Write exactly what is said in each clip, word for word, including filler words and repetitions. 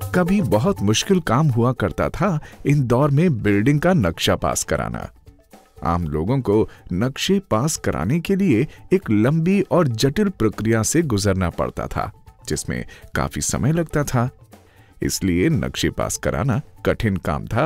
कभी बहुत मुश्किल काम हुआ करता था इंदौर में बिल्डिंग का नक्शा पास कराना। आम लोगों को नक्शे पास कराने के लिए एक लंबी और जटिल प्रक्रिया से गुजरना पड़ता था, जिसमें काफी समय लगता था। इसलिए नक्शे पास कराना कठिन काम था।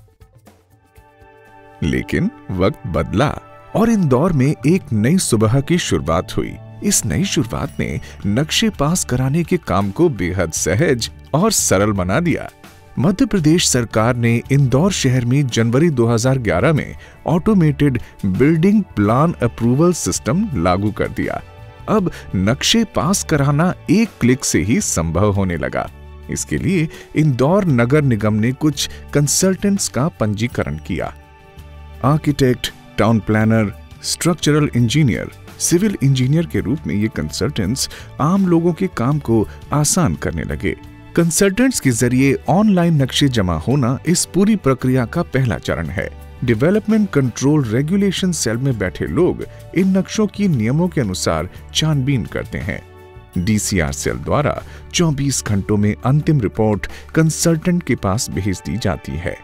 लेकिन वक्त बदला और इंदौर में एक नई सुबह की शुरुआत हुई। इस नई शुरुआत ने नक्शे पास कराने के काम को बेहद सहज और सरल बना दिया। मध्य प्रदेश सरकार ने इंदौर शहर में जनवरी दो हज़ार ग्यारह में automated building plan approval system लागू कर दिया। अब नक्शे पास कराना एक क्लिक से ही संभव होने लगा। इसके लिए इंदौर नगर निगम ने कुछ कंसल्टेंट्स का पंजीकरण किया। Architect, town planner, structural engineer, civil engineer के रूप में ये कंसल्टेंट्स आम लोगों के काम को आसान करने लगे। कंसल्टेंट्स के जरिए ऑनलाइन नक्शे जमा होना इस पूरी प्रक्रिया का पहला चरण है। डेवलपमेंट कंट्रोल रेगुलेशन सेल में बैठे लोग इन नक्शों की नियमों के अनुसार छानबीन करते हैं। डीसीआर सेल द्वारा चौबीस घंटों में अंतिम रिपोर्ट कंसल्टेंट के पास भेज दी जाती है।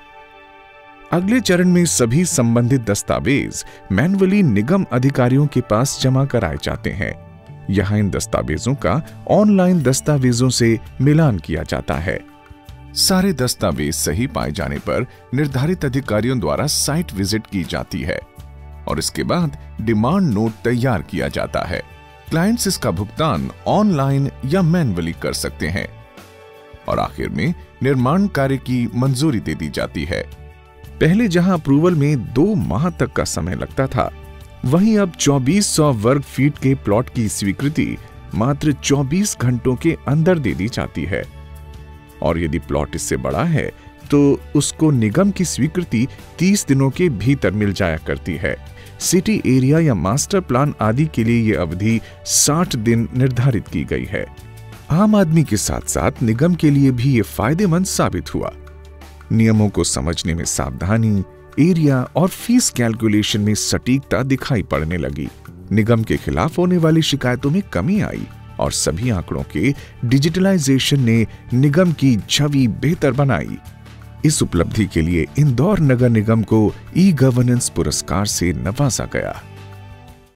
अगले चरण में सभी संबंधित दस्तावेज मैन्युअली निगम अधिकारियों के पास जमा कराए जाते हैं। यहाँ इन दस्तावेजों का ऑनलाइन दस्तावेजों से मिलान किया जाता है। सारे दस्तावेज सही पाए जाने पर निर्धारित अधिकारियों द्वारा साइट विजिट की जाती है और इसके बाद डिमांड नोट तैयार किया जाता है। क्लाइंट्स इसका भुगतान ऑनलाइन या मैन्युअली कर सकते हैं और आखिर में निर्माण कार्य की मंजूरी दे दी जाती है। पहले जहां अप्रूवल में दो माह तक का समय लगता था, वहीं अब चौबीस सौ वर्ग फीट के प्लॉट की स्वीकृति मात्र चौबीस घंटों के अंदर दे दी जाती है और यदि प्लॉट इससे बड़ा है तो उसको निगम की स्वीकृति तीस दिनों के भीतर मिल जाया करती है। सिटी एरिया या मास्टर प्लान आदि के लिए यह अवधि साठ दिन निर्धारित की गई है। आम आदमी के साथ साथ निगम के लिए भी ये फायदेमंद साबित हुआ। नियमों को समझने में सावधानी, एरिया और फीस कैलकुलेशन में सटीकता दिखाई पड़ने लगी। निगम के खिलाफ होने वाली शिकायतों में कमी आई और सभी आंकड़ों के डिजिटलाइजेशन ने निगम की छवि बेहतर बनाई। इस उपलब्धि के लिए इंदौर नगर निगम को ई गवर्नेंस पुरस्कार से नवाजा गया।